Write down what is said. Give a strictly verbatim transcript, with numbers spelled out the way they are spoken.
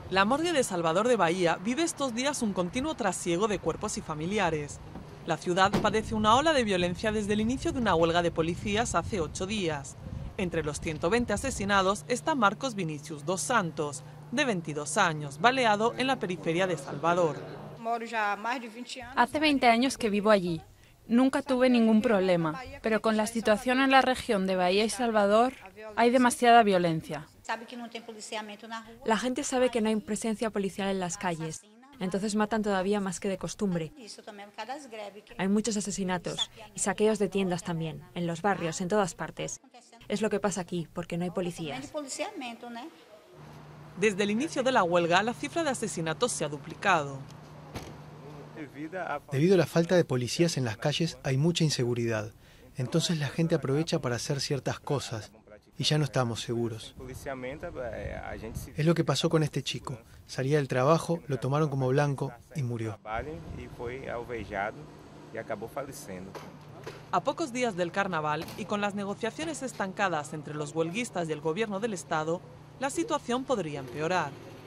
La morgue de Salvador de Bahía vive estos días un continuo trasiego de cuerpos y familiares. La ciudad padece una ola de violencia desde el inicio de una huelga de policías hace ocho días. Entre los ciento veinte asesinados está Marcos Vinicius dos Santos, de veintidós años, baleado en la periferia de Salvador. Hace veinte años que vivo allí. Nunca tuve ningún problema, pero con la situación en la región de Bahía y Salvador hay demasiada violencia. La gente sabe que no hay presencia policial en las calles, entonces matan todavía más que de costumbre. Hay muchos asesinatos y saqueos de tiendas también, en los barrios, en todas partes. Es lo que pasa aquí, porque no hay policías. Desde el inicio de la huelga, la cifra de asesinatos se ha duplicado. Debido a la falta de policías en las calles hay mucha inseguridad. Entonces la gente aprovecha para hacer ciertas cosas y ya no estamos seguros. Es lo que pasó con este chico. Salía del trabajo, lo tomaron como blanco y murió. A pocos días del carnaval y con las negociaciones estancadas entre los huelguistas y el gobierno del Estado, la situación podría empeorar.